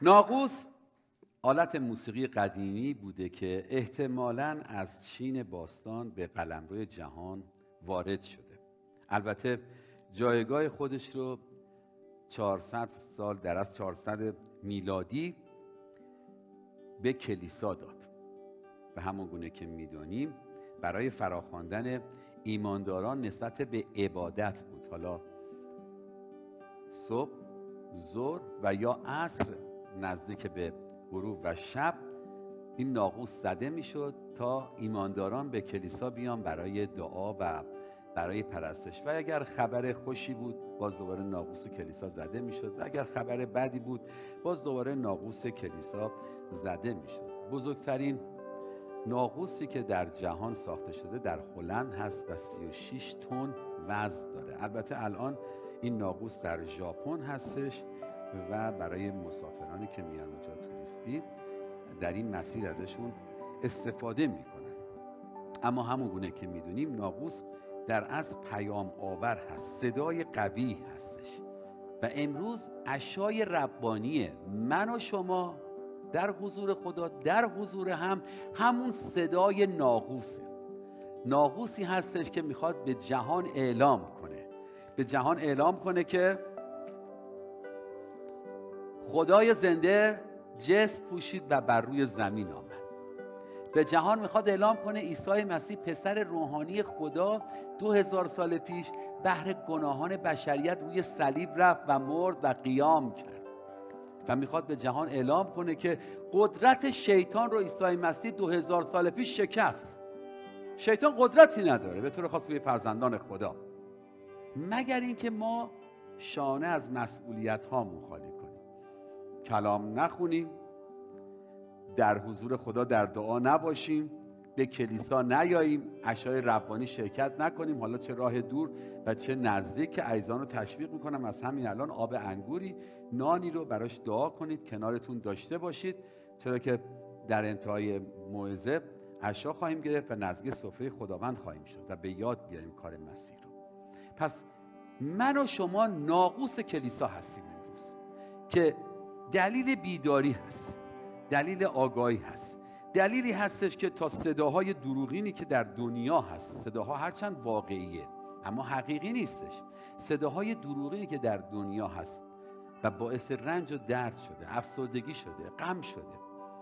ناقوس آلت موسیقی قدیمی بوده که احتمالاً از چین باستان به قلمرو جهان وارد شده. البته جایگاه خودش رو 400 سال در از 400 میلادی به کلیسا داد. به همون گونه که میدونیم برای فراخواندن ایمانداران نسبت به عبادت بود. حالا صبح، ظهر و یا عصر نزدیک به غروب و شب این ناقوس زده میشد تا ایمانداران به کلیسا بیان برای دعا و برای پرستش. و اگر خبر خوشی بود باز دوباره ناقوس کلیسا زده میشد و اگر خبر بدی بود باز دوباره ناقوس کلیسا زده میشد. بزرگترین ناقوسی که در جهان ساخته شده در هلند هست و 36 تن وزن داره. البته الان این ناقوس در ژاپن هستش و برای مسافرانی که میان اونجا توریستی در این مسیر ازشون استفاده میکنن. اما همون گونه که میدونیم ناقوس در اصل پیام آور هست، صدای قوی هستش و امروز عشای ربانیه من و شما در حضور خدا، در حضور همون صدای ناقوسه. ناقوسی هستش که میخواد به جهان اعلام کنه، به جهان اعلام کنه که خدای زنده جسم پوشید و بر روی زمین آمد. به جهان میخواد اعلام کنه عیسی مسیح پسر روحانی خدا 2000 سال پیش بهر گناهان بشریت روی صلیب رفت و مرد و قیام کرد و میخواد به جهان اعلام کنه که قدرت شیطان رو عیسی مسیح 2000 سال پیش شکست. شیطان قدرتی نداره به طور خاص روی فرزندان خدا، مگر اینکه ما شانه از مسئولیت هامون خالی کنیم، کلام نخونیم، در حضور خدا در دعا نباشیم، به کلیسا نیاییم، عشای ربانی شرکت نکنیم. حالا چه راه دور و چه نزدیک که عزیزان رو تشویق میکنم از همین الان آب انگوری، نانی رو براش دعا کنید، کنارتون داشته باشید، چرا که در انتهای موعظه عشا خواهیم گرفت و نزدیک سفره خداوند خواهیم شد و به یاد بیاریم کار مسیح رو. پس من و شما ناقوس کلیسا هستیم امروز که دلیل بیداری هست، دلیل آگاهی هست، دلیلی هستش که تا صداهای دروغینی که در دنیا هست، صداها هرچند واقعیه اما حقیقی نیستش، صداهای دروغینی که در دنیا هست و باعث رنج و درد شده، افسردگی شده، غم شده،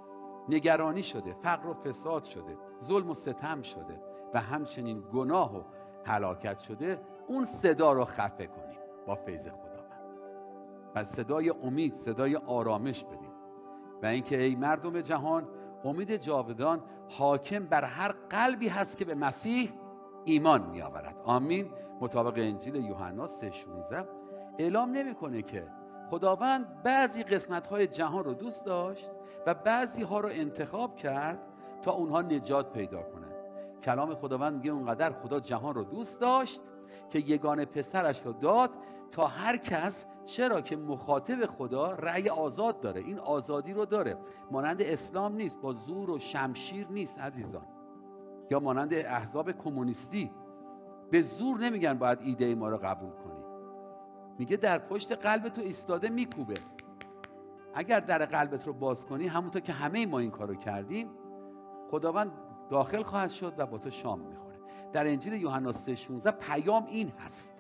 نگرانی شده، فقر و فساد شده، ظلم و ستم شده و همچنین گناه و هلاکت شده، اون صدا رو خفه کنیم با فیض خداوند و صدای امید، صدای آرامش بدیم و اینکه ای مردم جهان امید جاودان حاکم بر هر قلبی هست که به مسیح ایمان می آورد. آمین. مطابق انجیل یوحنا 3:16 اعلام نمیکنه که خداوند بعضی قسمت‌های جهان رو دوست داشت و بعضی ها رو انتخاب کرد تا اونها نجات پیدا کنند. کلام خداوند میگه اونقدر خدا جهان رو دوست داشت که یگانه پسرش رو داد تا هر کس، چرا که مخاطب خدا رأی آزاد داره، این آزادی رو داره، مانند اسلام نیست، با زور و شمشیر نیست عزیزان، یا مانند احزاب کمونیستی به زور نمیگن باید ایده ما رو قبول کنی، میگه در پشت قلبت تو ایستاده میکوبه، اگر در قلبت رو باز کنی همونطور که همه ما این کارو کردیم خداوند داخل خواهد شد و با تو شام میخوره. در انجیل یوحنا 3:16 پیام این هست،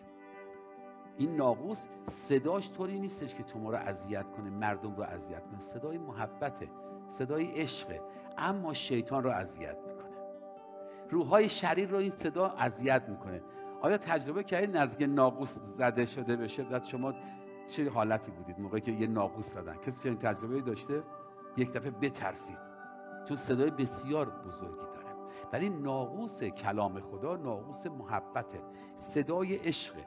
این ناقوس صداش طوری نیستش که تو ما رو اذیت کنه، مردم رو اذیت کنه، صدای محبته، صدای عشقه، اما شیطان رو اذیت میکنه، روحای شریر رو این صدا اذیت میکنه. آیا تجربه کردید نزدیک ناقوس زده شده بشه بعد شما چه حالتی بودید موقعی که یه ناقوس زدن؟ کسی چنین تجربه‌ای داشته؟ یک دفعه بترسید چون صدای بسیار بزرگی داره. ولی ناقوس کلام خدا ناقوس محبته، صدای عشقه،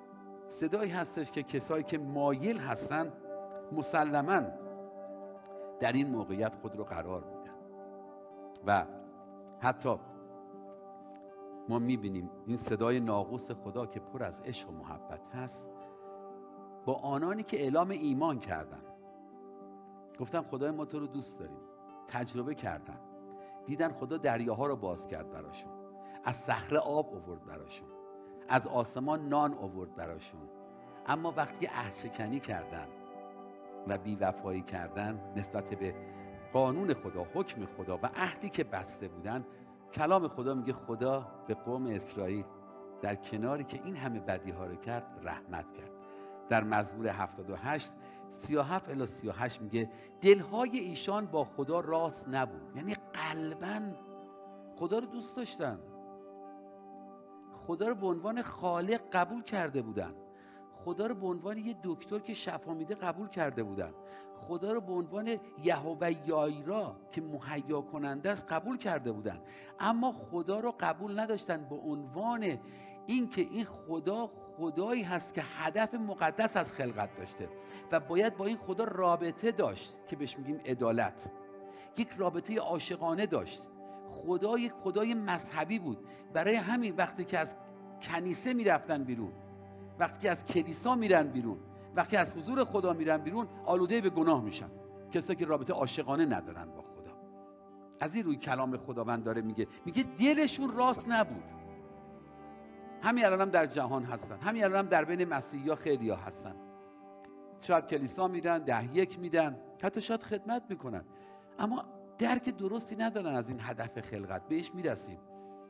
صدایی هستش که کسایی که مایل هستن مسلماً در این موقعیت خود رو قرار میدن و حتی ما میبینیم این صدای ناقوس خدا که پر از عشق و محبت هست با آنانی که اعلام ایمان کردن، گفتم خدای ما تو رو دوست داریم، تجربه کردن، دیدن خدا دریاها رو باز کرد براشون، از صخره آب آورد براشون، از آسمان نان آورد براشون، اما وقتی عهد شکنی کردن و بی‌وفایی کردن نسبت به قانون خدا، حکم خدا و عهدی که بسته بودن، کلام خدا میگه خدا به قوم اسرائیل در کناری که این همه بدی ها رو کرد رحمت کرد. در مزمور 78 37 الی 38 میگه دلهای ایشان با خدا راست نبود، یعنی قلباً خدا رو دوست داشتن، خدا رو به عنوان خالق قبول کرده بودن، خدا رو به عنوان یه دکتر که شفا میده قبول کرده بودن، خدا رو به عنوان یهوه یایرا که مهیا کننده است قبول کرده بودن، اما خدا رو قبول نداشتن به عنوان این که این خدا خدایی هست که هدف مقدس از خلقت داشته و باید با این خدا رابطه داشت که بهش میگیم عدالت، یک رابطه عاشقانه داشت. خدا یک خدای مذهبی بود، برای همین وقتی که از کنیسه میرفتن بیرون، وقتی که از کلیسا میرن بیرون، وقتی از حضور خدا میرن بیرون، آلوده به گناه میشن، کسایی که رابطه عاشقانه ندارن با خدا. از این روی کلام خداوند داره میگه دلشون راست نبود. همین الان هم در جهان هستن، همین الان هم در بین مسیحی‌ها خیلی‌ها هستن، شاید کلیسا میرن، 10-1 میدن، حتی شاید خدمت میکنن، اما درک درستی ندارن از این هدف خلقت. بهش میرسیم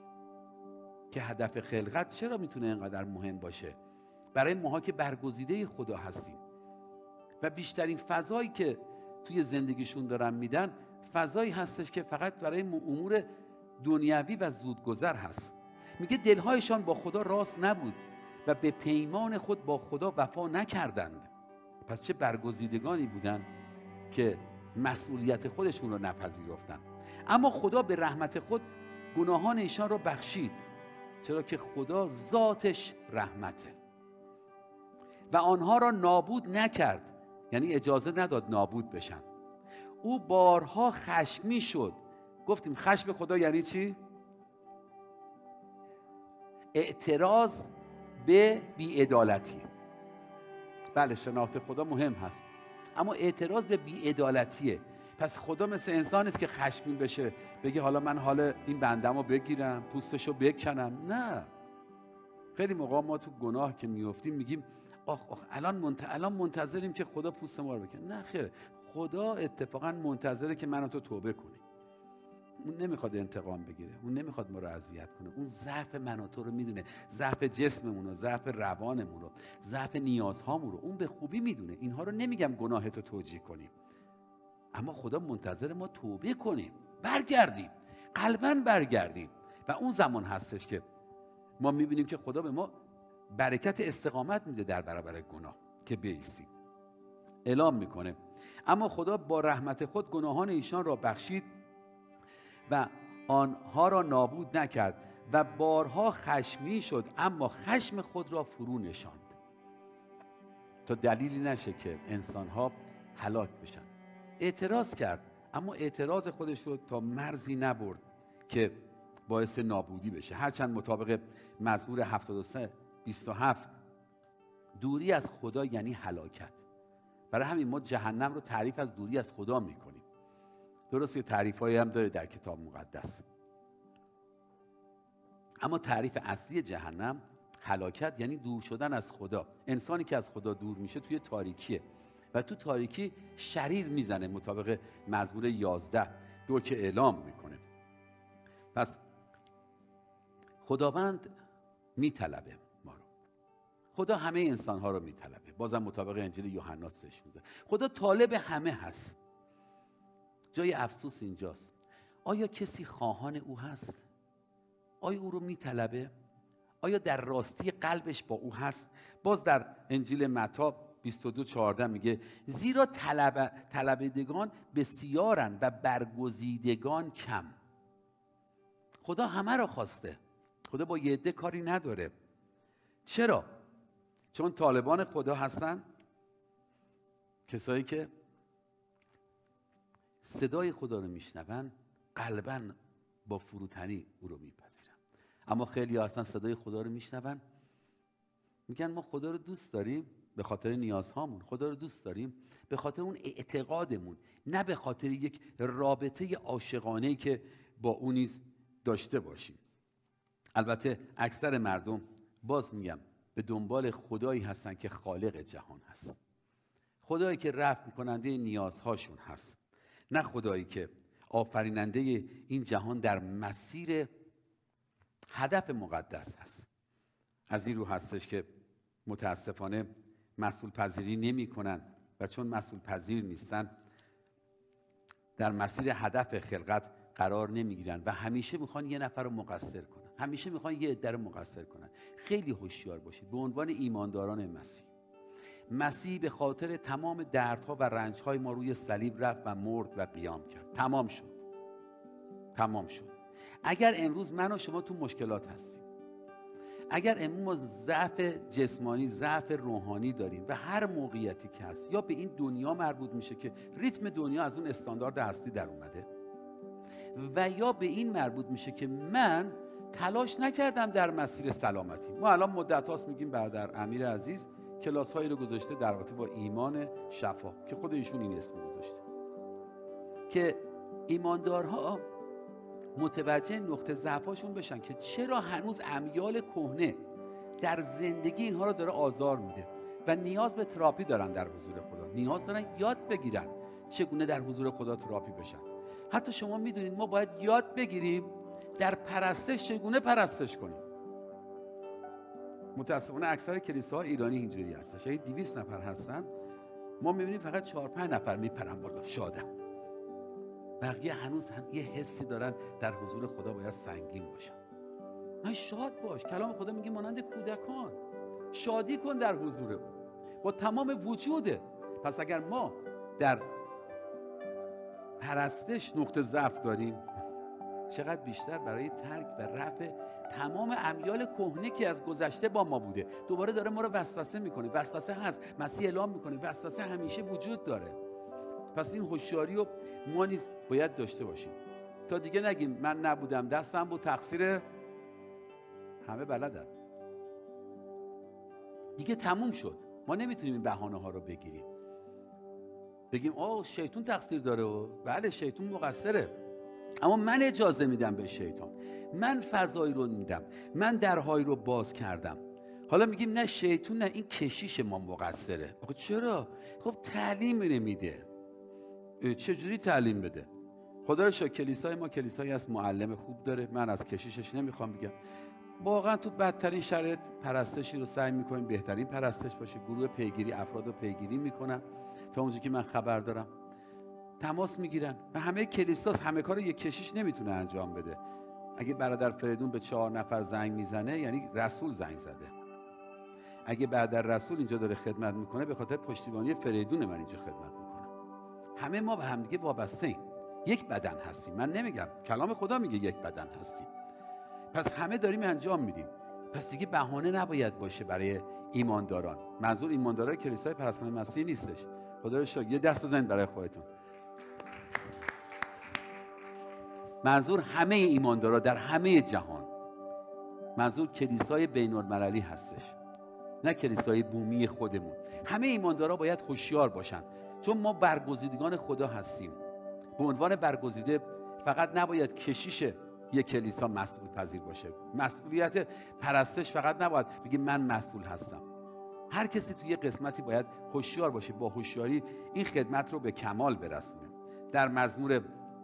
که هدف خلقت چرا میتونه اینقدر مهم باشه برای ماها که برگزیده خدا هستیم و بیشترین فضایی که توی زندگیشون دارن میدن فضایی هستش که فقط برای امور دنیوی و زودگذر هست. میگه دلهایشان با خدا راست نبود و به پیمان خود با خدا وفا نکردند. پس چه برگزیدگانی بودن که مسئولیت خودشون رو نپذیرفتن. اما خدا به رحمت خود گناهان ایشان رو بخشید، چرا که خدا ذاتش رحمته و آنها را نابود نکرد، یعنی اجازه نداد نابود بشن. او بارها خشمی شد. گفتیم خشم خدا یعنی چی؟ اعتراض به بی‌عدالتی. بله، شناخت خدا مهم هست، اما اعتراض به بی‌عدالتیه. پس خدا مثل انسان است که خشمگین بشه بگه حالا من حال این بندمو بگیرم، پوستشو بکنم. نه، خیلی موقع ما تو گناه که میافتیم میگیم آخ الان منتظریم که خدا پوست ما رو بکنه. نه خیر، خدا اتفاقا منتظره که من و تو توبه کنیم. اون نمیخواد انتقام بگیره، اون نمیخواد ما رو اذیت کنه، اون ضعف من و تو رو میدونه، ضعف جسممون رو، ضعف روانمون رو، ضعف نیازهامون رو اون به خوبی میدونه. اینها رو نمیگم گناهتو توجیه کنیم، اما خدا منتظر ما توبه کنیم، برگردیم، قلباً برگردیم و اون زمان هستش که ما میبینیم که خدا به ما برکت استقامت میده در برابر گناه که بایستیم. اعلام میکنه اما خدا با رحمت خود گناهان ایشان را بخشید و آنها را نابود نکرد و بارها خشمی شد، اما خشم خود را فرو نشاند تا دلیلی نشه که انسانها هلاک بشن. اعتراض کرد، اما اعتراض خودش رو تا مرزی نبرد که باعث نابودی بشه. هرچند مطابق مزمور 73:27 دوری از خدا یعنی هلاکت. برای همین ما جهنم رو تعریف از دوری از خدا میکنیم. درسته تعریفایی هم داره در کتاب مقدس، اما تعریف اصلی جهنم هلاکت یعنی دور شدن از خدا. انسانی که از خدا دور میشه توی تاریکیه و تو تاریکی شریر میزنه، مطابق مزمور 11:2 که اعلام میکنه. پس خداوند میطلبه ما رو، خدا همه انسانها رو میطلبه. بازم مطابق انجیل یوحنا 3:16 خدا طالب همه هست. جای افسوس اینجاست، آیا کسی خواهان او هست؟ آیا او رو میطلبه؟ آیا در راستی قلبش با او هست؟ باز در انجیل متی 22:14 میگه زیرا طلبیدگان بسیارن و برگزیدگان کم. خدا همه را خواسته، خدا با یه عده کاری نداره. چرا؟ چون طالبان خدا هستن کسایی که صدای خدا رو میشنون، قلباً با فروتنی او رو میپذیرن. اما خیلی هستن صدای خدا رو میشنون میگن ما خدا رو دوست داریم به خاطر نیازهامون، خدا رو دوست داریم به خاطر اون اعتقادمون، نه به خاطر یک رابطه عاشقانه‌ای که با اون نیز داشته باشیم. البته اکثر مردم باز میگم به دنبال خدایی هستن که خالق جهان هست. خدایی که رفع میکننده نیازهاشون هست، نه خدایی که آفریننده این جهان در مسیر هدف مقدس هست. از این رو هستش که متاسفانه مسئول پذیری نمی کنن و چون مسئول پذیر نیستن در مسیر هدف خلقت قرار نمیگیرن و همیشه میخوان یه نفر رو مقصر کنن، همیشه میخوان یه عده رو مقصر کنن. خیلی هوشیار باشید. به عنوان ایمانداران مسیح به خاطر تمام دردها و رنجهای ما روی صلیب رفت و مرد و قیام کرد. تمام شد. اگر امروز من و شما تو مشکلات هستیم، اگر امروز ما ضعف جسمانی، ضعف روحانی داریم و هر موقعیتی که هست، یا به این دنیا مربوط میشه که ریتم دنیا از اون استاندارد هستی در اومده، و یا به این مربوط میشه که من تلاش نکردم در مسیر سلامتی. ما الان مدت هاست میگیم برادر امیر عزیز کلاس هایی رو گذاشته در رابطه با ایمان شفا که خود ایشون این اسم گذاشته، که ایماندارها متوجه نقطه ضعفاشون بشن که چرا هنوز امیال کهنه در زندگی اینها رو داره آزار میده و نیاز به تراپی دارن در حضور خدا، نیاز دارن یاد بگیرن چگونه در حضور خدا تراپی بشن. حتی شما میدونید ما باید یاد بگیریم در پرستش چگونه پرستش کنیم. متاسفانه اکثر کلیساهای ایرانی اینجوری هستش، اگه 200 نفر هستن ما میبینیم فقط 4-5 نفر میپرن بالا شادن، بقیه هنوز یه حسی دارن در حضور خدا باید سنگین باشن. نه، شاد باش. کلام خدا میگه مانند کودکان شادی کن در حضور او با تمام وجوده. پس اگر ما در پرستش نقطه ضعف داریم، چقدر بیشتر برای ترک و رفع تمام امیال کهنه که از گذشته با ما بوده دوباره داره ما رو وسوسه میکنه. وسوسه هست، مسیح اعلام میکنه وسوسه همیشه وجود داره. پس این هوشیاری رو ما نیز باید داشته باشیم تا دیگه نگیم من نبودم، دستم بود، تقصیر همه بلدن. دیگه تموم شد. ما نمیتونیم این بهانه ها رو بگیریم بگیم شیطان تقصیر داره و بله شیطان مقصره، اما من اجازه میدم به شیطان، من فضایی رو میدم، من درهایی رو باز کردم. حالا میگیم نه شیطان، نه این کشیش ما مقصره. آخه چرا؟ خب تعلیم نمیده. چجوری تعلیم بده؟ خدا رو شکر کلیسای ما کلیسایی از معلم خوب داره. من از کشیشش نمیخوام بگم، واقعا تو بدترین شرایط پرستشی رو سعی میکنیم بهترین پرستش باشه. گروه پیگیری افراد رو پیگیری میکنن تا اونجایی که من خبر دارم، تماس میگیرن و همه کلیساس همه کار یک کشیش نمیتونه انجام بده. اگه برادر فریدون به 4 نفر زنگ میزنه یعنی رسول زنگ زده. اگه برادر رسول اینجا داره خدمت میکنه به خاطر پشتیبانی فریدون من اینجا خدمت میکنه. همه ما به همدیگه وابسته ایم، یک بدن هستیم. من نمیگم، کلام خدا میگه یک بدن هستیم. پس همه داریم انجام میدیم. پس دیگه بهانه نباید باشه برای ایمانداران. منظور ایماندارای کلیسای پرستان مسیح نیستش. خدا رو شکر. یه دست بزنید برای خودتون. منظور همه ایماندارا در همه جهان. منظور کلیسای بین‌المللی هستش، نه کلیسای بومی خودمون. همه ایماندارا باید هوشیار باشن، چون ما برگزیدگان خدا هستیم. به عنوان برگزیده فقط نباید کشیش یک کلیسا مسئول پذیر باشه. مسئولیت پرستش فقط نباید بگه من مسئول هستم. هر کسی توی قسمتی باید هوشیار باشه، با هوشیاری این خدمت رو به کمال برسونه. در مزمور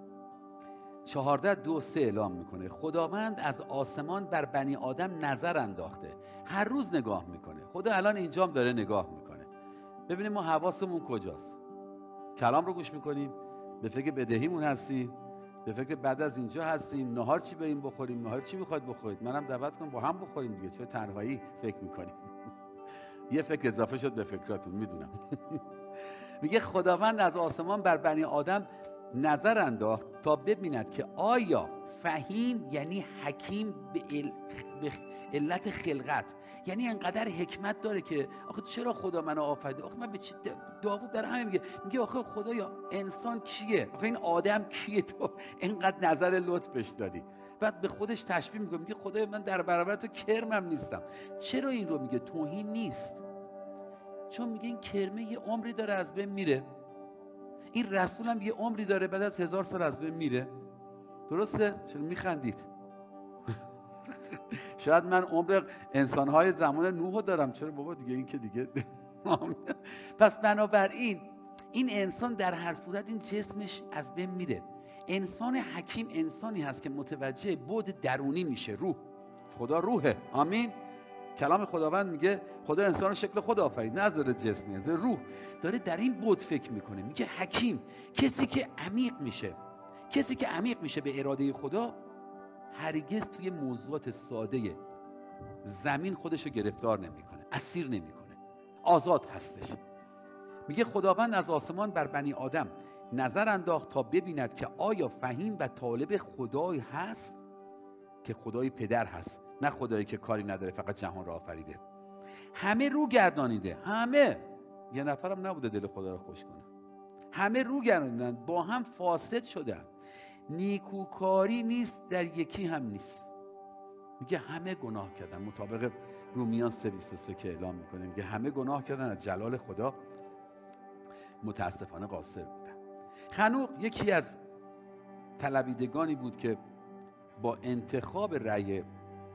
14:2-3 اعلام میکنه خداوند از آسمان بر بنی آدم نظر انداخته. هر روز نگاه میکنه. خدا الان اینجام داره نگاه میکنه. ببینیم ما حواسمون کجاست. کلام رو گوش میکنیم، به فکر بدهیمون هستیم، به فکر بعد از اینجا هستیم، نهار چی بریم بخوریم، نهار چی میخواید بخورید، منم دعوت کنم با هم بخوریم دیگه، چه تنهایی فکر میکنیم. یه فکر اضافه شد به فکراتون میدونم. میگه خداوند از آسمان بر بنی آدم نظر انداخت تا ببیند که آیا فهیم یعنی حکیم به علت خلقت، یعنی انقدر حکمت داره که آخه چرا خدا منو آفریده. آخه من به چی داوود در همین میگه آخه خدایا انسان کیه، آخه این آدم کیه تو انقدر نظر لطف بهش دادی. بعد به خودش تشبیه میگه خدایا من در برابر تو کرمم نیستم. چرا این رو میگه؟ توهین نیست، چون میگه این کرمه یه عمری داره از بین میره، این رسول هم یه عمری داره بعد از 1000 سال از بین میره. درسته؟ چرا میخندید؟ شاید من عمر انسانهای زمان نوح دارم. چرا بابا دیگه این که دیگه پس بنابراین این انسان در هر صورت این جسمش از بین میره. انسان حکیم انسانی هست که متوجه بعد درونی میشه. روح، خدا روحه. آمین. کلام خداوند میگه خدا انسان رو شکل خود آفرید، نه از نظر جسمی، از روح. داره در این بعد فکر میکنه. میگه حکیم کسی که عمیق میشه، کسی که عمیق میشه به اراده خدا، هرگز توی موضوعات ساده زمین خودشو گرفتار نمیکنه، اسیر نمیکنه، آزاد هستش. میگه خداوند از آسمان بر بنی آدم نظر انداخت تا ببیند که آیا فهیم و طالب خدایی هست که خدای پدر هست، نه خدایی که کاری نداره فقط جهان را آفریده. همه رو گردانیده، همه، یه نفرم نبوده دل خدا رو خوش کنه. همه رو گردانیدن، با هم فاسد شدن، نیکوکاری نیست در یکی هم نیست. میگه همه گناه کردن، مطابق رومیان 3:23 که اعلام میکنه. میگه همه گناه کردن، از جلال خدا متاسفانه قاصر بودن. خنوق یکی از طلبیدگانی بود که با انتخاب رأی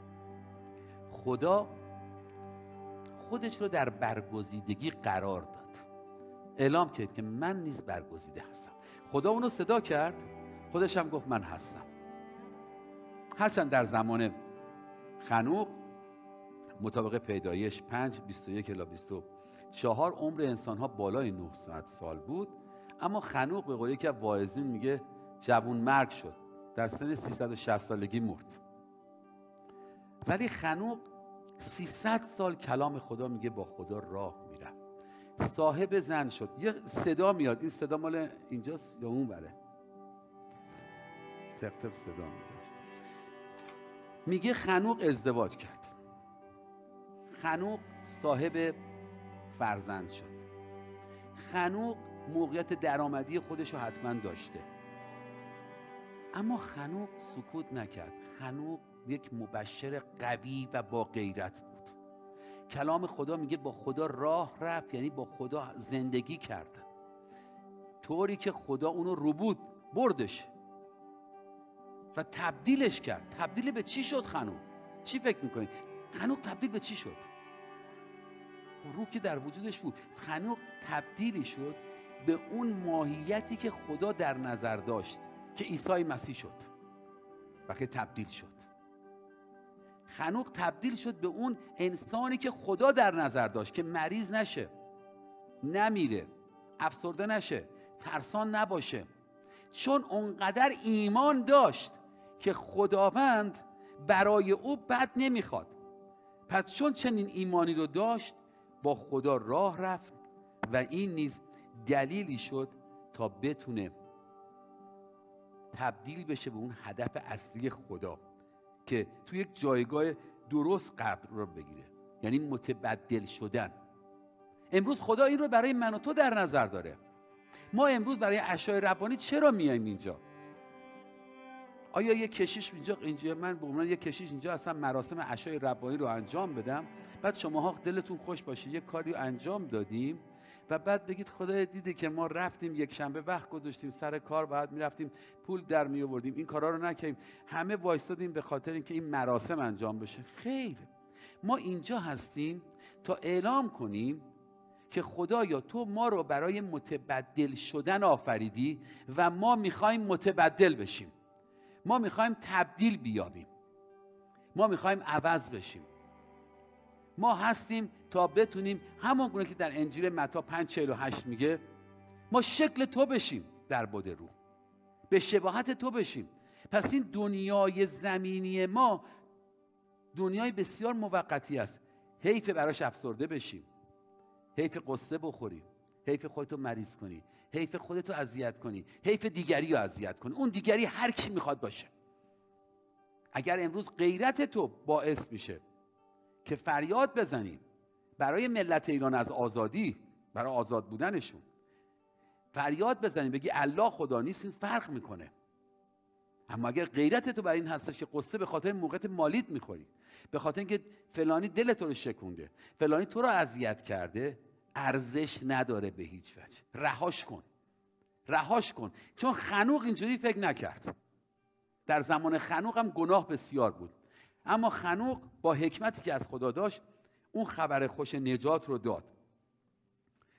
خدا خودش رو در برگزیدگی قرار داد. اعلام کرد که من نیز برگزیده هستم. خدا اونو صدا کرد، خودش هم گفت من هستم. هرچند در زمان خنوق مطابق پیدایش 5:21 الی 24 عمر انسان ها بالای 900 سال بود، اما خنوق به قول یکی از واعظین میگه جوون مرگ شد، در سن 360 سالگی مرد. ولی خنوق 300 سال کلام خدا میگه با خدا راه میره، صاحب زن شد. یه صدا میاد، این صدا مال اینجاست یا اون بره؟ تق تق صدا میاد. میگه خنوق ازدواج کرد، خنوق صاحب فرزند شد، خنوق موقعیت درآمدی خودش رو حتما داشته، اما خنوق سکوت نکرد. خنوق یک مبشر قوی و با غیرت بود. کلام خدا میگه با خدا راه رفت، یعنی با خدا زندگی کرد، طوری که خدا اونو رو بود بردش و تبدیلش کرد. تبدیل به چی شد خنوق؟ چی فکر میکنی؟ خنوق تبدیل به چی شد؟ روح که در وجودش بود. خنوق تبدیلی شد به اون ماهیتی که خدا در نظر داشت که عیسی مسیح شد. وقتی تبدیل شد، خنوق تبدیل شد به اون انسانی که خدا در نظر داشت، که مریض نشه، نمیره، افسرده نشه، ترسان نباشه، چون اونقدر ایمان داشت که خداوند برای او بد نمیخواد. پس چون چنین ایمانی رو داشت، با خدا راه رفت و این نیز دلیلی شد تا بتونه تبدیل بشه به اون هدف اصلی خدا که تو یک جایگاه درست قرار بگیره، یعنی متبدل شدن. امروز خدا این رو برای من و تو در نظر داره. ما امروز برای عشای ربانی چرا میایم اینجا؟ آیا یک کشیش اینجا من به عنوان یک کشیش اینجا اصلا مراسم عشای ربانی رو انجام بدم، بعد شماها دلتون خوش باشه یک کاری رو انجام دادیم و بعد بگید خدای دیده که ما رفتیم یک شنبه وقت گذاشتیم سر کار، بعد میرفتیم پول در می آوردیم، این کارا رو نکردیم، همه وایسادیم به خاطر اینکه این مراسم انجام بشه. خیر، ما اینجا هستیم تا اعلام کنیم که خدایا تو ما رو برای متبدل شدن آفریدی و ما میخوایم متبدل بشیم، ما میخوایم تبدیل بیابیم، ما میخوایم عوض بشیم. ما هستیم تا بتونیم همون گونه که در انجیل متی 5:48 میگه ما شکل تو بشیم در بعد روح، به شباهت تو بشیم. پس این دنیای زمینی ما دنیای بسیار موقتی است. حیف براش افسرده بشیم، حیف قصه بخوری، حیف خودتو مریض کنی، حیف خودتو اذیت کنی، حیف دیگری رو اذیت کنی. اون دیگری هر کی میخواد باشه. اگر امروز غیرت تو باعث میشه که فریاد بزنیم برای ملت ایران از آزادی، برای آزاد بودنشون فریاد بزنیم، بگی الله خدا نیست، این فرق میکنه. اما اگر غیرت تو برای این هستش که قصه به خاطر موقعیت مالیت میخوری، به خاطر اینکه فلانی دل تو رو شکونده، فلانی تو رو اذیت کرده، ارزش نداره به هیچ وجه. رهاش کن، رهاش کن. چون خنوق اینجوری فکر نکرد. در زمان خنوق هم گناه بسیار بود، اما خنوق با حکمتی که از خدا داشت اون خبر خوش نجات رو داد.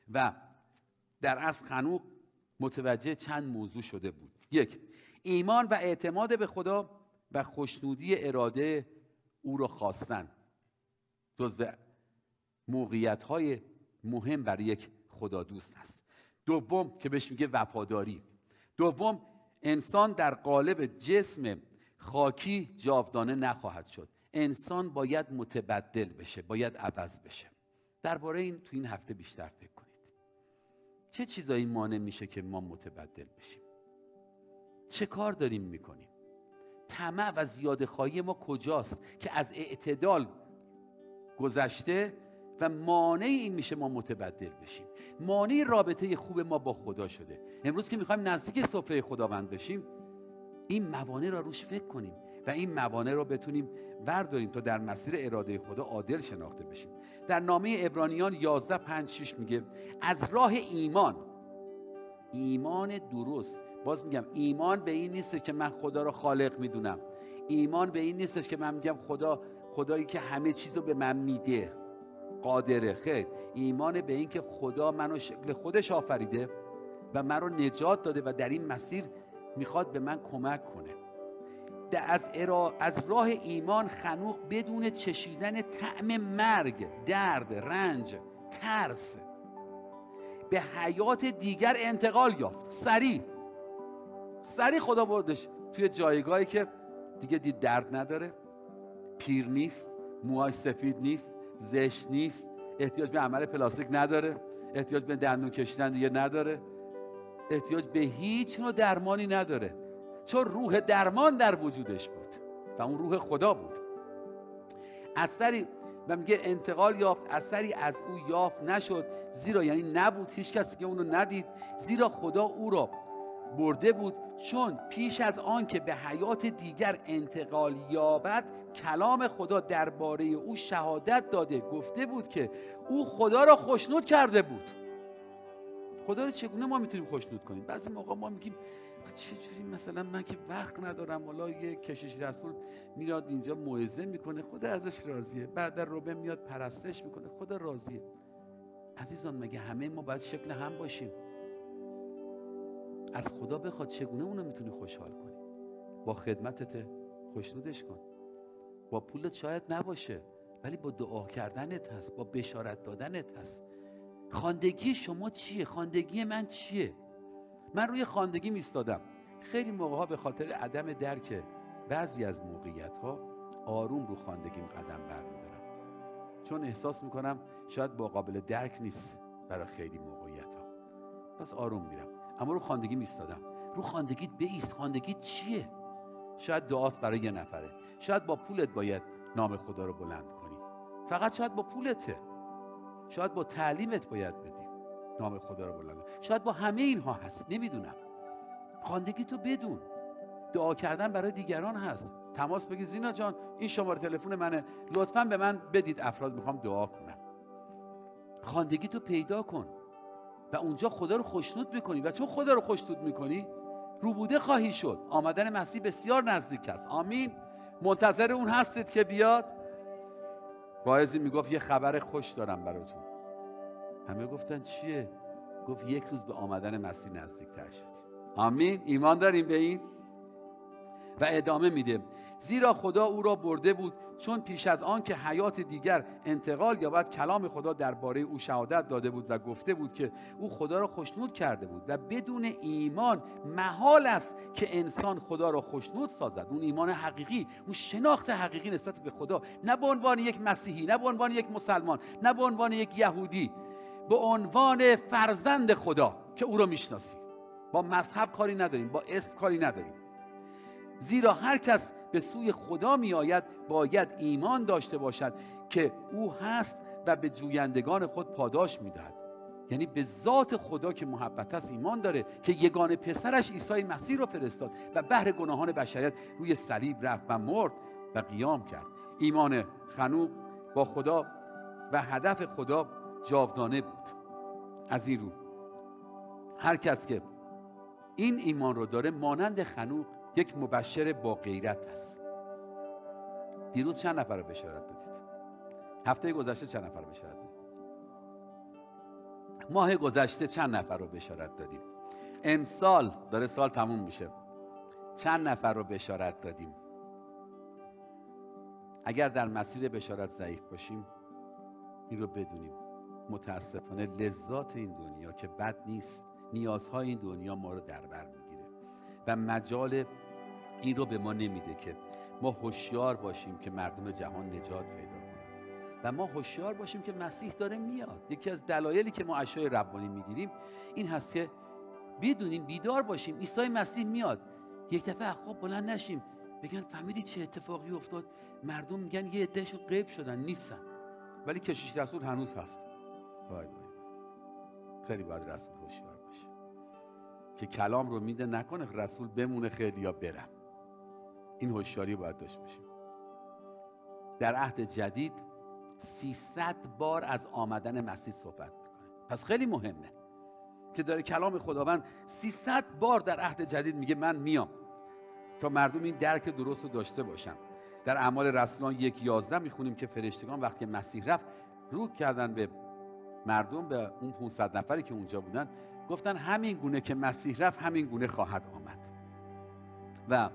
و در اصل خنوق متوجه چند موضوع شده بود. یک، ایمان و اعتماد به خدا و خوشنودی اراده او را خواستن جزو موقعیت‌های مهم برای یک خدا دوست است. دوم که بهش میگه وفاداری. دوم، انسان در قالب جسم خاکی جاودانه نخواهد شد. انسان باید متبدل بشه، باید عوض بشه. درباره این تو این هفته بیشتر فکر کنید. چه چیزایی مانع میشه که ما متبدل بشیم؟ چه کار داریم میکنیم؟ طمع و زیادخواهی ما کجاست که از اعتدال گذشته و مانع این میشه ما متبدل بشیم؟ مانع رابطه خوب ما با خدا شده. امروز که میخوایم نزدیک سفره خداوند بشیم، این موانع را روش فکر کنیم و این موانع را بتونیم برداریم تا در مسیر اراده خدا عادل شناخته بشیم. در نامه عبرانیان 11:5-6 میگه از راه ایمان درست. باز میگم ایمان به این نیست که من خدا رو خالق میدونم. ایمان به این نیست که من میگم خدایی که همه چیزو به من میده قادره. خیر، ایمان به این که خدا منو شکل خودش آفریده و من رو نجات داده و در این مسیر میخواد به من کمک کنه. از راه ایمان خنوق بدون چشیدن طعم مرگ، درد، رنج، ترس به حیات دیگر انتقال یافت. سریع خدا بردش توی جایگاهی که دیگه درد نداره، پیر نیست، موهای سفید نیست، زشت نیست، احتیاج به عمل پلاستیک نداره، احتیاج به دندون کشیدن دیگه نداره، احتیاج به هیچ نوع درمانی نداره، چون روح درمان در وجودش بود و اون روح خدا بود. اثری و میگه انتقال یافت، اثری از او یافت نشد، زیرا یعنی نبود، هیچ کسی که اونو ندید، زیرا خدا او را برده بود، چون پیش از آن که به حیات دیگر انتقال یابد کلام خدا درباره او شهادت داده گفته بود که او خدا را خوشنود کرده بود. خدا رو چگونه ما میتونیم خوشنود کنیم؟ بعضی موقع ما میگیم چجوری، مثلا من که وقت ندارم، حالا یه کشیش رسول میاد اینجا موعظه میکنه، خدا ازش راضیه، بعد در ربع میاد پرستش میکنه، خدا راضیه. عزیزان، مگه همه ما باید شکل هم باشیم؟ از خدا بخواد، چگونه اونو میتونی خوشحال کنی؟ با خدمتت خوشنودش کن. با پولت شاید نباشه، ولی با دعا کردنت هست، با بشارت دادنت هست. خواندگی شما چیه؟ خواندگی من چیه؟ من روی خواندگی ایستادم. خیلی موقع‌ها به خاطر عدم درک بعضی از موقعیت‌ها آروم رو خواندگیم قدم برمی‌دارم، چون احساس می‌کنم شاید با قابل درک نیست برای خیلی موقعیت‌ها، پس آروم میرم. اما رو خواندگی ایستادم. رو خواندگیت بایست. خواندگیت چیه؟ شاید دعاست برای یه نفره، شاید با پولت باید نام خدا رو بلند کنی، فقط شاید با پولته، شاید با تعلیمت باید بدی نام خدا رو بلند کنی، شاید با همه اینها هست، نمیدونم. خواندگی تو بدون. دعا کردن برای دیگران هست. تماس بگی زینا جان این شماره تلفن منه، لطفاً به من بدید، افراد میخوام دعا کنم. خواندگی تو پیدا کن و اونجا خدا رو خوشنود میکنی و چون خدا رو خوشنود میکنی روبوده خواهی شد. آمدن مسیح بسیار نزدیک است. آمین. منتظر اون هستید که بیاد؟ واعظی میگفت یه خبر خوش دارم براتون. همه گفتن چیه؟ گفت یک روز به آمدن مسیح نزدیکتر شدیم. آمین. ایمان داریم به این؟ و ادامه میده زیرا خدا او را برده بود، چون پیش از آن که حیات دیگر انتقال یابد کلام خدا درباره او شهادت داده بود و گفته بود که او خدا را خوشنود کرده بود و بدون ایمان محال است که انسان خدا را خوشنود سازد. اون ایمان حقیقی، اون شناخت حقیقی نسبت به خدا، نه به عنوان یک مسیحی، نه به عنوان یک مسلمان، نه به عنوان یک یهودی، به عنوان فرزند خدا که او را میشناسی. با مذهب کاری نداریم، با اسم کاری نداریم. زیرا هر کس به سوی خدا می آید باید ایمان داشته باشد که او هست و به جویندگان خود پاداش می دهد. یعنی به ذات خدا که محبت است ایمان داره که یگانه پسرش عیسی مسیح رو فرستاد و بهر گناهان بشریت روی صلیب رفت و مرد و قیام کرد. ایمان خنوق با خدا و هدف خدا جاودانه بود. از این رو هر کس که این ایمان رو داره مانند خنوق یک مبشر با غیرت است. دیروز چند نفر رو بشارت دادید؟ هفته گذشته چند نفر بشارت دادید؟ ماه گذشته چند نفر رو بشارت دادیم؟ امسال داره سال تموم میشه، چند نفر رو بشارت دادیم؟ اگر در مسیر بشارت ضعیف باشیم این رو بدونیم متاسفانه لذات این دنیا که بد نیست، نیازهای این دنیا ما رو در بر میگیره و مجال این رو به ما نمیده که ما هوشیار باشیم که مردم جهان نجات پیدا کنن و ما هوشیار باشیم که مسیح داره میاد. یکی از دلایلی که ما عشای ربانی میگیریم این هست که بدونیم، بیدار باشیم عیسی مسیح میاد. یک دفعه خواب بلند نشیم بگن فهمیدی چه اتفاقی افتاد؟ مردم میگن یه عدهشون غیب شدن، نیستن، ولی کشیش رسول هنوز هست. وای وای، خیلی باید رسول هوشیار باشه که کلام رو میده نکنه رسول بمونه خیلی یا برم. این هوشیاری باید داشته باشیم. در عهد جدید 300 بار از آمدن مسیح صحبت میکنه، پس خیلی مهمه که داره کلام خداوند 300 بار در عهد جدید میگه من میام تا مردم این درک درست رو داشته باشن. در اعمال رسولان 1:11 میخونیم که فرشتگان وقتی مسیح رفت رو کردن به مردم، به اون 500 نفری که اونجا بودن، گفتن همین گونه که مسیح رفت همین گونه خواهد آمد. و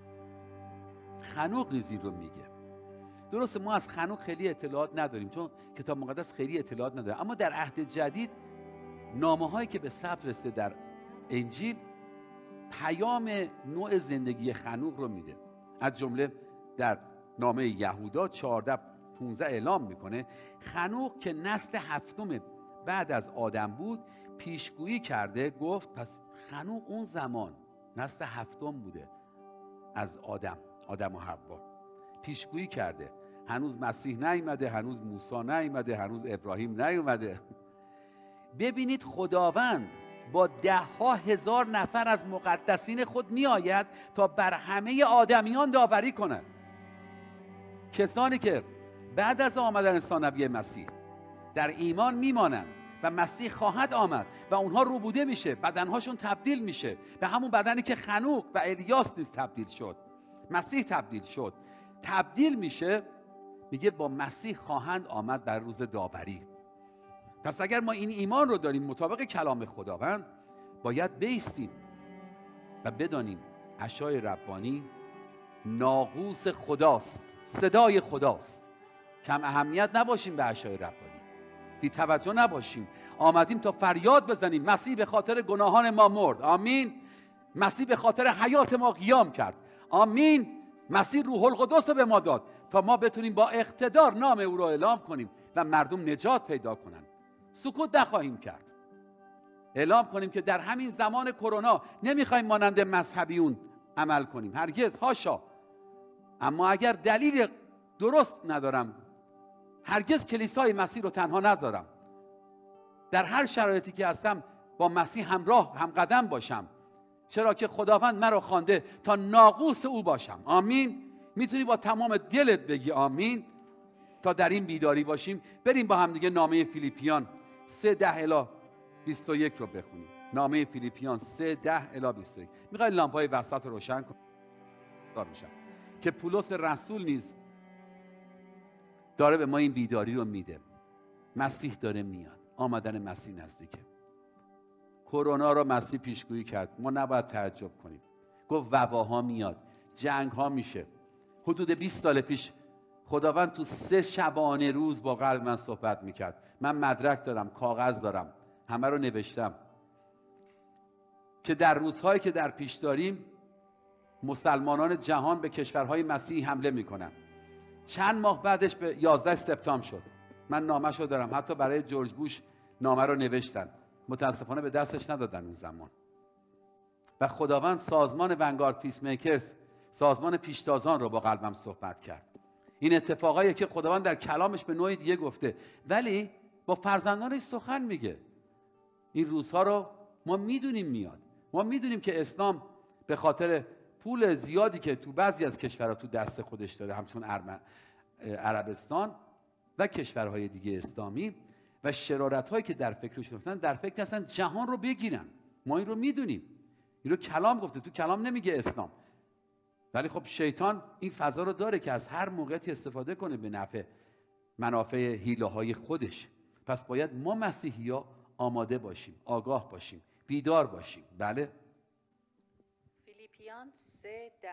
خنوق نیز این رو میگه. درسته ما از خنوق خیلی اطلاعات نداریم چون کتاب مقدس خیلی اطلاعات نداره، اما در عهد جدید نامه هایی که به ثبت رسیده در انجیل پیام نوع زندگی خنوق رو میده. از جمله در نامه یهودا 14:15 اعلام میکنه خنوق که نسل هفتم بعد از آدم بود پیشگویی کرده، گفت پس خنوق اون زمان نسل هفتم بوده از آدم و حوا، پیشگویی کرده. هنوز مسیح نیامده، هنوز موسی نیامده، هنوز ابراهیم نیامده. ببینید خداوند با 10,000 نفر از مقدسین خود می آید تا بر همه آدمیان داوری کند. کسانی که بعد از آمدن ثانویه مسیح در ایمان میمانند و مسیح خواهد آمد و اونها روبوده میشه، بدنهاشون تبدیل میشه به همون بدنی که خنوق و الیاس نیز تبدیل شد، مسیح تبدیل شد، تبدیل میشه. میگه با مسیح خواهند آمد در روز داوری. پس اگر ما این ایمان رو داریم مطابق کلام خداوند، باید بایستیم و بدانیم عشای ربانی ناقوس خداست، صدای خداست. کم اهمیت نباشیم به عشای ربانی، بی توجه نباشیم. آمدیم تا فریاد بزنیم مسیح به خاطر گناهان ما مرد، آمین. مسیح به خاطر حیات ما قیام کرد، آمین. مسیح روح القدس رو به ما داد تا ما بتونیم با اقتدار نام او را اعلام کنیم و مردم نجات پیدا کنن. سکوت نخواهیم کرد. اعلام کنیم که در همین زمان کرونا نمیخوایم مانند مذهبیون عمل کنیم، هرگز، هاشا. اما اگر دلیل درست ندارم هرگز کلیسای مسیح رو تنها نذارم. در هر شرایطی که هستم با مسیح همراه، هم قدم باشم، چرا که خداوند مرا خوانده تا ناقوس او باشم، آمین. میتونی با تمام دلت بگی آمین تا در این بیداری باشیم. بریم با هم دیگه نامه فیلیپیان 3:10-21 رو بخونیم. نامه فیلیپیان 3:10-21. میخوای لامپای وسط رو روشن کنم که پولس رسول نیز داره به ما این بیداری رو میده. مسیح داره میاد، آمدن مسیح نزدیکه. کرونا رو مسیح پیشگویی کرد، ما نباید تعجب کنیم. گفت وباها میاد، جنگ ها میشه. حدود 20 سال پیش خداوند تو 3 شبانه روز با قلب من صحبت میکرد. من مدرک دارم، کاغذ دارم، همه رو نوشتم که در روزهایی که در پیش داریم مسلمانان جهان به کشورهای مسیحی حمله میکنن. چند ماه بعدش به 11 سپتامبر شد. من نامه‌شو دارم، حتی برای جورج بوش نامه رو نوشتن، متاسفانه به دستش ندادن اون زمان. و خداوند سازمان ونگارد پیس میکرز، سازمان پیشتازان رو با قلبم صحبت کرد. این اتفاقایی که خداوند در کلامش به نوعی دیگه گفته، ولی با فرزندانش سخن میگه. این روزها رو ما میدونیم میاد. ما میدونیم که اسلام به خاطر پول زیادی که تو بعضی از کشورها تو دست خودش داره، همچون عربستان و کشورهای دیگه اسلامی، و شرارت‌هایی که در فکرش هستن، در فکر هستن جهان رو بگیرن. ما این رو میدونیم، این رو کلام گفته، تو کلام نمیگه اسلام. ولی خب شیطان این فضا رو داره که از هر موقعیتی استفاده کنه به نفع منافع حیله‌های خودش. پس باید ما مسیحی‌ها آماده باشیم، آگاه باشیم، بیدار باشیم. بله. فیلیپیان 3:10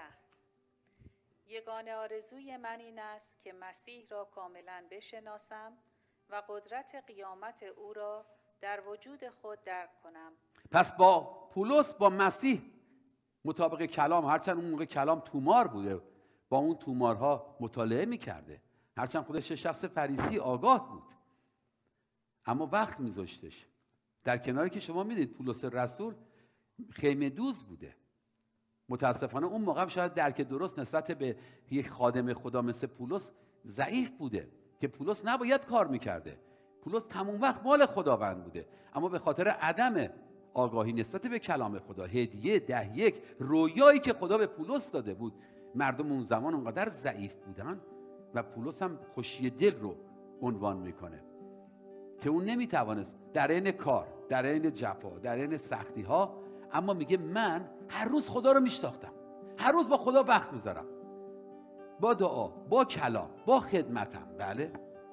یگانه آرزوی من این است که مسیح را کاملا بشناسم و قدرت قیامت او را در وجود خود درک کنم. پس با پولس با مسیح مطابق کلام، هرچند اون موقع کلام تومار بوده، با اون تومارها مطالعه میکرده، هرچند خودش شخص فریسی آگاه بود، اما وقت میذاشتش. در کناری که شما میدید پولس رسول خیمه دوز بوده. متاسفانه اون موقع شاید درک درست نسبت به یک خادم خدا مثل پولس ضعیف بوده که پولس نباید کار میکرده. پولس تمام وقت مال خداوند بوده، اما به خاطر عدم آگاهی نسبت به کلام خدا، هدیه 10:1 رویایی که خدا به پولس داده بود، مردم اون زمان اونقدر ضعیف بودن و پولس هم خوشی دل رو عنوان میکنه که اون نمیتوانست در این کار، در این جفا، در این سختی ها، اما میگه من هر روز خدا رو میشناختم، هر روز با خدا وقت میذارم، با دعا، با کلام، با خدمتم. بله.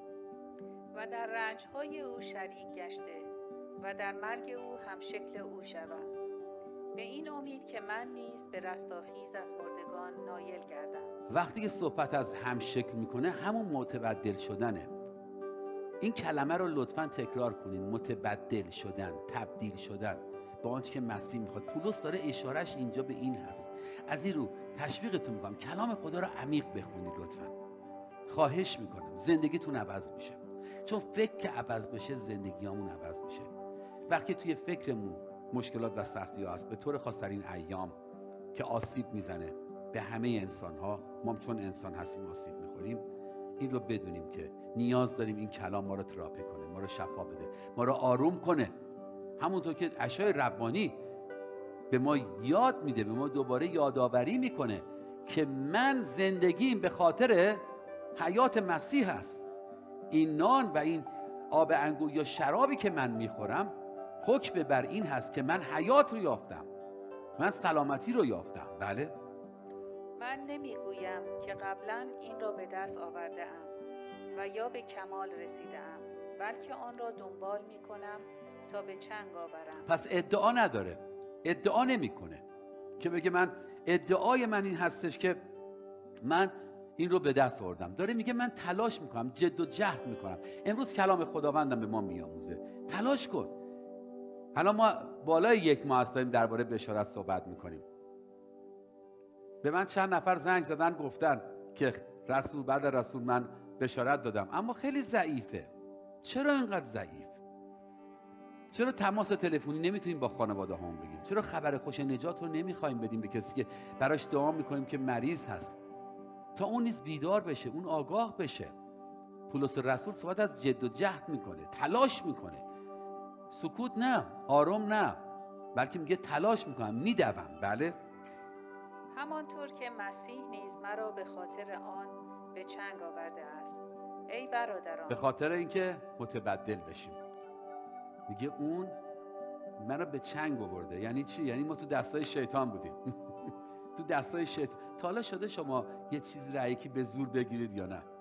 و در رنج‌های او شریک گشته و در مرگ او هم شکل او شوم، به این امید که من نیز به رستاخیز از مردگان نایل گردم. وقتی که صحبت از هم شکل میکنه همون متبدل شدنه. این کلمه رو لطفاً تکرار کنین، متبدل شدن، تبدیل شدن با آنچه که مسیح میخواد. پولس داره اشارش اینجا به این هست. از این رو تشویقتون میکنم کلام خدا رو عمیق بخونید لطفاً. خواهش میکنم، زندگیتون عوض میشه. چون فکر که عوض بشه زندگیامون عوض میشه. وقتی توی فکرمون مشکلات و سختی ها هست، به طور خاص در این ایام که آسیب میزنه به همه انسان ها، ما چون انسان هستیم آسیب میخوریم، این رو بدونیم که نیاز داریم این کلام ما رو تراپی کنه، ما رو شفا بده، ما رو آروم کنه. همونطور که اشعای ربانی به ما یاد میده، به ما دوباره یادآوری میکنه که من زندگیم به خاطر حیات مسیح است. این نان و این آب انگور یا شرابی که من میخورم حکم بر این هست که من حیات رو یافتم، من سلامتی رو یافتم. بله. من نمیگویم که قبلا این را به دست آورده ام و یا به کمال رسیده ام، بلکه آن را دنبال میکنم تا به چنگ آورم. پس ادعا نداره، ادعا نمیکنه که بگه من ادعای من این هستش که من این رو به دست آوردم. داره میگه من تلاش میکنم، جد و جهد میکنم. امروز کلام خداوندم به ما میآموزه تلاش کن. حالا ما بالای 1 ماه هستیم درباره بشارت صحبت میکنیم. به من چند نفر زنگ زدن گفتن که رسول بعد رسول من بشارت دادم اما خیلی ضعیفه. چرا اینقدر ضعیف؟ چرا تماس تلفنی نمیتونیم با خانواده هامون بگیم؟ چرا خبر خوش نجات رو نمیخوایم بدیم به کسی که براش دعا میکنیم که مریض هست تا اون نیز بیدار بشه، اون آگاه بشه؟ پولس رسول صحبت از جد و جهد میکنه، تلاش میکنه، سکوت نه، آروم نه، بلکه میگه تلاش میکنم، میدوم. بله. همانطور که مسیح نیز مرا به خاطر آن به چنگ آورده است. ای برادران، به خاطر اینکه متبدل بشیم. میگه اون منو به چنگ آورده. یعنی چی؟ یعنی ما تو دستای شیطان بودیم. تو دستای شیطان. تا حالا شده شما یه چیزی رو یکی به زور بگیرید یا نه؟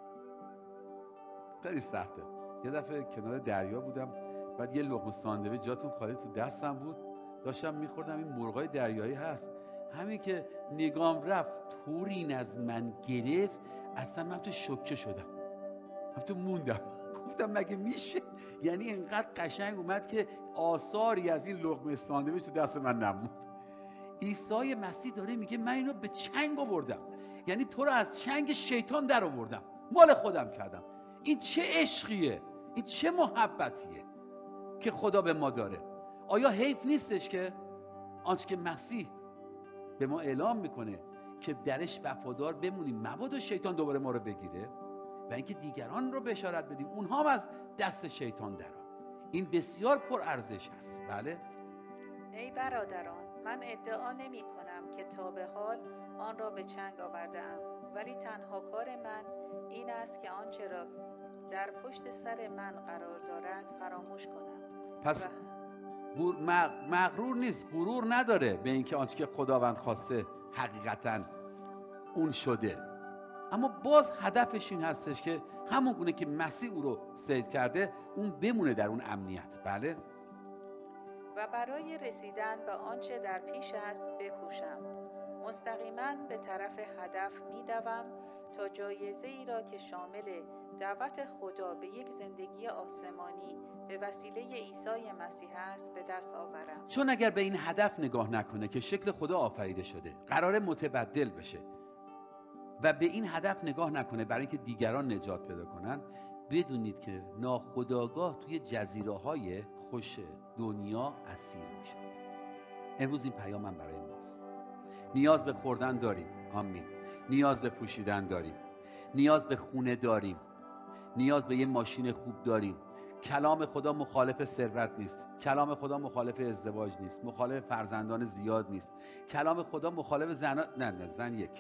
خیلی سخته. یه دفعه کنار دریا بودم، بعد یه لقمه ساندویچ جاتون خالی تو دستم بود، داشتم میخوردم. این مرغای دریایی هست، همین که نگام رفت طوری این از من گرفت اصلا من تو شوکه شدم، من تو موندم. گفتم مگه میشه؟ یعنی اینقدر قشنگ اومد که آثاری از این لقمه ساندویچ تو دست من نموند. عیسی مسیح داره میگه من اینو به چنگ آوردم، یعنی تو رو از چنگ شیطان در آوردم، مال خودم کردم. این چه عشقیه، این چه محبتیه که خدا به ما داره. آیا حیف نیستش که آنچه که مسیح به ما اعلام میکنه که درش وفادار بمونیم، مبادا شیطان دوباره ما رو بگیره و اینکه دیگران رو بشارت بدیم اونها هم از دست شیطان درآن. این بسیار پر ارزش است. بله. ای برادران، من ادعا نمی کنم که تا به حال آن را به چنگ آورده ام، ولی تنها کار من این است که آنچه را در پشت سر من قرار دارد فراموش کنم. پس مغرور نیست، غرور نداره به اینکه آنچه که خداوند خواسته حقیقتاً اون شده، اما باز هدفش این هستش که همون گونه که مسیح او رو صید کرده اون بمونه در اون امنیت. بله. و برای رسیدن به آنچه در پیش است بکوشم. مستقیما به طرف هدف می‌دوم تا جایزه ای را که شامل دعوت خدا به یک زندگی آسمانی به وسیله عیسی مسیح است به دست آورم. چون اگر به این هدف نگاه نکنه که شکل خدا آفریده شده، قراره متبدل بشه و به این هدف نگاه نکنه برای اینکه دیگران نجات پیدا کنن، بدونید که ناخودآگاه توی جزیره‌های خوش دنیا اسیر میشه. امروز این پیام من برای ماست. نیاز به خوردن داریم، آمین. نیاز به پوشیدن داریم، نیاز به خونه داریم، نیاز به یه ماشین خوب داریم. کلام خدا مخالف ثروت نیست، کلام خدا مخالف ازدواج نیست، مخالف فرزندان زیاد نیست. کلام خدا مخالف زن یک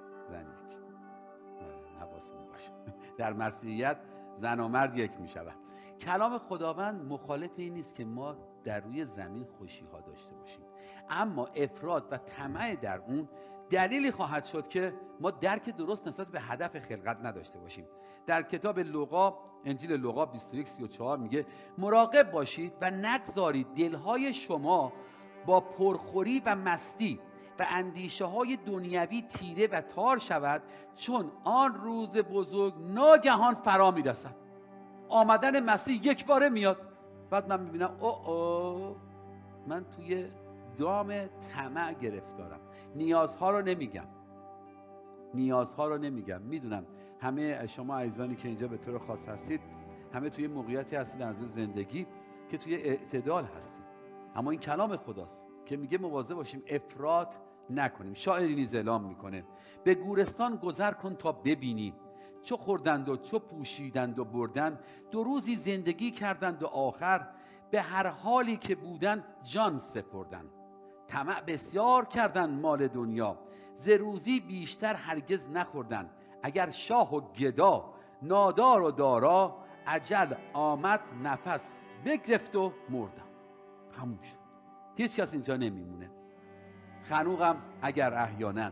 حواسمون باشه. در مسیحیت زن و مرد یک میشوند. کلام خداوند مخالف این نیست که ما در روی زمین خوشی ها داشته باشیم، اما افراط و طمع در اون دلیلی خواهد شد که ما درک درست نسبت به هدف خلقت نداشته باشیم. در کتاب لوقا، انجیل لوقا 21:34 میگه مراقب باشید و نگذارید دلهای شما با پرخوری و مستی و اندیشه های دنیوی تیره و تار شود، چون آن روز بزرگ ناگهان فرا میرسد. آمدن مسیح یک باره میاد. بعد من میبینم من توی دام طمع گرفتارم. نیازها رو نمیگم. میدونم همه شما عزیزانی که اینجا به طور خاص هستید، همه توی موقعیتی هستید از زندگی که توی اعتدال هستید، اما این کلام خداست که میگه مواظب باشیم افراط نکنیم. شاعری نیز اعلام میکنه به گورستان گذر کن تا ببینی، چو خوردند و چو پوشیدند و بردند، 2 روزی زندگی کردند و آخر به هر حالی که بودند جان سپردند. طمع بسیار کردند مال دنیا، ز روزی بیشتر هرگز نخوردند. اگر شاه و گدا نادار و دارا، اجل آمد نفس بگرفت و مردم. همون شد. هیچ کس اینجا نمیمونه. خنوقم اگر احیانا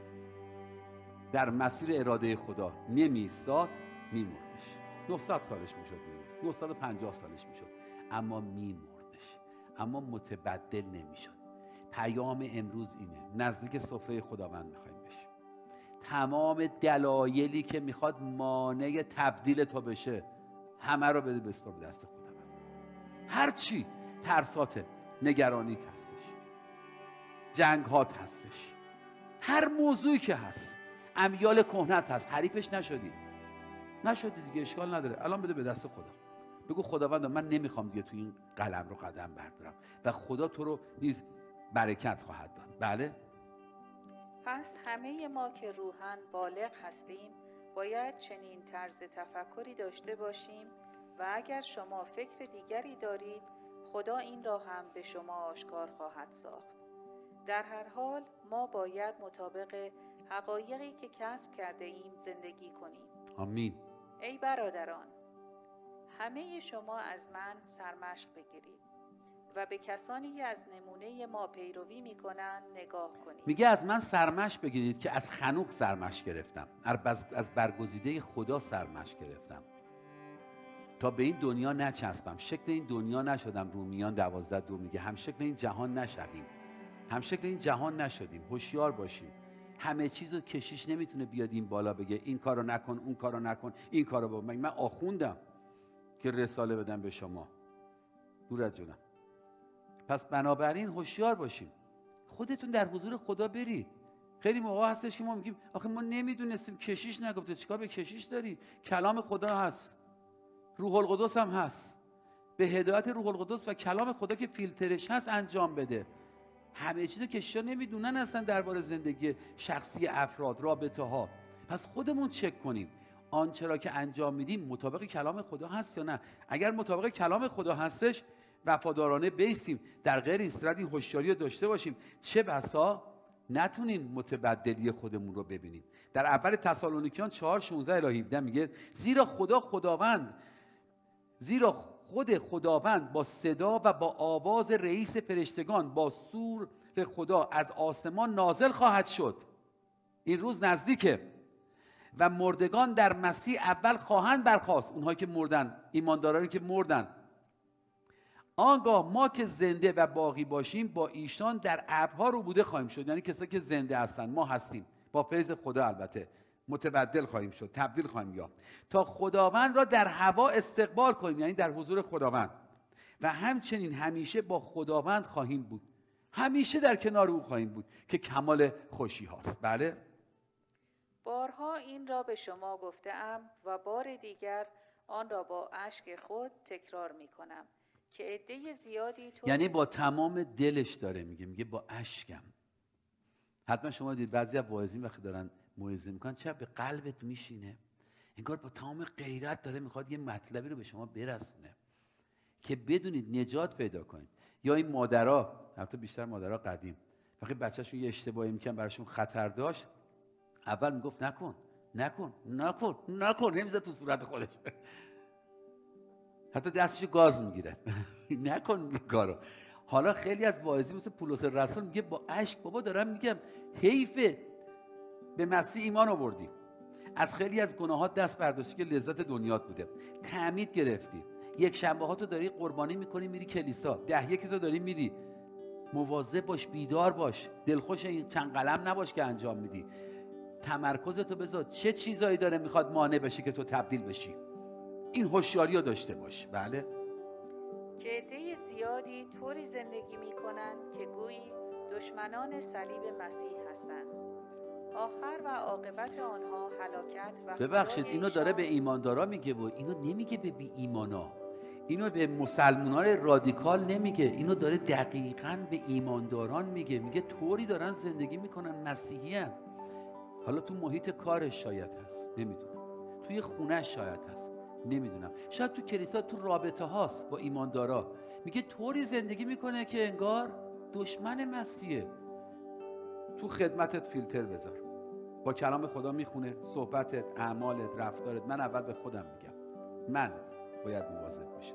در مسیر اراده خدا نمی ایستاد میمردش. 900 سالش میشد، 950 سالش میشد، اما میمردش، اما متبدل نمیشد. پیام امروز اینه، نزدیک سفره خداوند میخوایم بشیم. تمام دلایلی که میخواد مانع تبدیل تو بشه، همه رو بده بسپار به دست خداوند. هر چی ترسات، نگرانیت هستش، جنگات هستش، هر موضوعی که هست، امیال کهنت هست، حریفش نشدی دیگه، اشکال نداره. الان بده به دست خدا، بگو خداوند من نمیخوام دیگه تو این قلم رو قدم بردارم و خدا تو رو نیز برکت خواهد داد. بله؟ پس همه ما که روحاً بالغ هستیم باید چنین طرز تفکری داشته باشیم و اگر شما فکر دیگری دارید خدا این را هم به شما آشکار خواهد ساخت. در هر حال ما باید مطابق حقایقی که کسب کرده ایم زندگی کنیم. آمین. ای برادران، همه شما از من سرمشق بگیرید و به کسانی که از نمونه ما پیروی میکنند نگاه کنید. میگه از من سرمشق بگیرید که از خنوق سرمشق گرفتم، از برگزیده خدا سرمشق گرفتم تا به این دنیا نچسبم، شکل این دنیا نشدم. رومیان 12:2 میگه هم شکل این جهان نشویم، هم شکل این جهان نشدیم. هوشیار باشیم، همه چیزو کشیش نمیتونه بیاد این بالا بگه این کارو نکن، اون کارو نکن، این کارو بکن. من آخوندم که رساله بدم به شما؟ دور از جونم. پس بنابراین هوشیار باشیم، خودتون در حضور خدا برید. خیلی موقع هستش که ما میگیم آخه ما نمیدونستیم، کشیش نگفته. چیکار به کشیش داری؟ کلام خدا هست، روح القدس هم هست. به هدایت روح القدس و کلام خدا که فیلترش هست انجام بده. همه چیزو کشیشا نمیدونن اصلا درباره زندگی شخصی افراد، رابطه ها. پس خودمون چک کنیم آنچه را که انجام میدیم مطابق کلام خدا هست یا نه. اگر مطابق کلام خدا هستش وفادارانه بیستیم، در غیر این صورت این هوشیاری رو داشته باشیم، چه بسا نتونیم متبدلی خودمون رو ببینیم. در اول تسالونیکیان 4:16-17 میگه زیرا خود خداوند با صدا و با آواز رئیس فرشتگان با سور خدا از آسمان نازل خواهد شد. این روز نزدیکه و مردگان در مسیح اول خواهند برخاست. اونهایی که مردن، ایماندارانی که مردن، آنگاه ما که زنده و باقی باشیم با ایشان در ابرها ربوده خواهیم شد. یعنی کسایی که زنده هستن، ما هستیم، با فیض خدا البته متبدل خواهیم شد، تبدیل خواهیم یافت، تا خداوند را در هوا استقبال کنیم، یعنی در حضور خداوند، و همچنین همیشه با خداوند خواهیم بود. همیشه در کنار او خواهیم بود که کمال خوشی هاست. بله، بارها این را به شما گفته‌ام و بار دیگر آن را با اشک خود تکرار می‌کنم که عده زیادی یعنی با تمام دلش داره میگه با اشکم. حتما شما دید بعضی از واعظین وقتی دارن موعظه میکنن چه به قلبت میشینه، انگار با تمام غیرت داره میخواد یه مطلبی رو به شما برسونه که بدونید نجات پیدا کنید. یا این مادرها، البته بیشتر مادرها قدیم، وقتی بچه‌شون یه اشتباهی میکنن براشون خطر داشت، اول میگفت نکن نکن نکن نکن، نمیذاره تو صورت خودش، حتی دستشو گاز میگیره نکن این کارو. حالا خیلی از واعظین مثل پولس رسول میگه با اشک بابا دارم میگم حیفه به مسیح ایمان آوردی، از خیلی از گناهات دست برداشتی که لذت دنیات بوده، تعمید گرفتی، یک شنبه ها تو داری قربانی میکنی میری کلیسا، 10 تو داری میدی، مواظب باش، بیدار باش، دلخوش این چند قلم نباش که انجام میدی، تمرکزتو بذار چه چیزایی داره میخواد مانع بشه که تو تبدیل بشی. این هوشیاری رو داشته باش. بله، که عده زیادی طوری زندگی می‌کنند که گویی دشمنان صلیب مسیح هستند. آخر و عاقبت آنها هلاکت و ببخشید اینو داره به ایماندارا میگه و اینو نمیگه به بی ایمانا، اینو به مسلمانان رادیکال نمیگه، اینو داره دقیقاً به ایمانداران میگه. میگه طوری دارن زندگی میکنن، مسیحی هن. حالا تو محیط کارش شاید هست، نمیدونم، توی خونهش شاید هست، نمیدونم، شاید تو کلیسا تو رابطه هاست با ایماندارا. میگه طوری زندگی میکنه که انگار دشمن مسیحه. تو خدمتت فیلتر بذار، با کلام خدا میخونه، صحبتت، اعمالت، رفتارت. من اول به خودم میگم من باید مواظب باشم،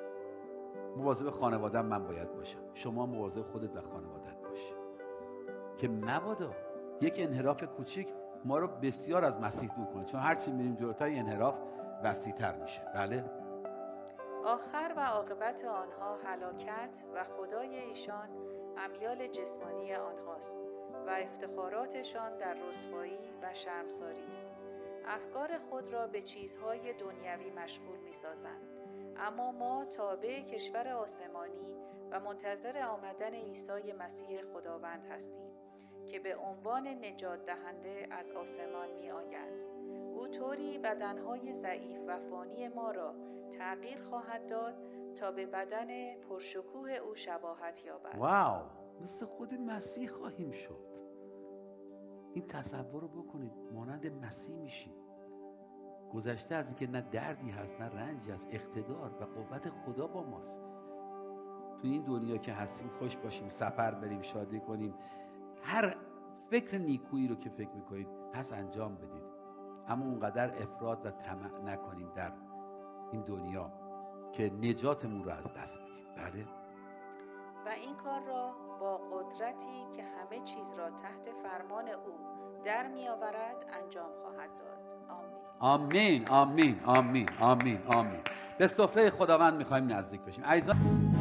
مواظب خانواده‌ام من باید باشم، شما مواظب خودت و خانواده‌ات باش که مبادا یک انحراف کوچیک ما رو بسیار از مسیح دور کنه، چون هر چی میریم جلوتر انحراف وسیع‌تر میشه. بله، آخر و عاقبت آنها هلاکت و خدای ایشان امیال جسمانی آنهاست و افتخاراتشان در رسوایی و شرمساری است. افکار خود را به چیزهای دنیوی مشغول می‌سازند. اما ما تابع کشور آسمانی و منتظر آمدن عیسی مسیح خداوند هستیم که به عنوان نجات دهنده از آسمان می آید. او طوری بدنهای ضعیف و فانی ما را تغییر خواهد داد تا به بدن پرشکوه او شباهت یابد. واو، مثل خود مسیح خواهیم شد. این تصور رو بکنید، مانند مسیح میشیم. گذشته از اینکه نه دردی هست نه رنجی هست، اقتدار و قوت خدا با ماست. تو این دنیا که هستیم خوش باشیم، سفر بریم، شادی کنیم، هر فکر نیکویی رو که فکر میکنید پس انجام بدید، اما اونقدر افراط و طمع نکنیم در این دنیا که نجاتمون رو از دست بدیم. بله، و این کار را با قدرتی که همه چیز را تحت فرمان او در می آورد انجام خواهد داد. آمین. آمین آمین آمین آمین آمین. به صفحه خداوند میخوایم نزدیک بشیم. عزیزان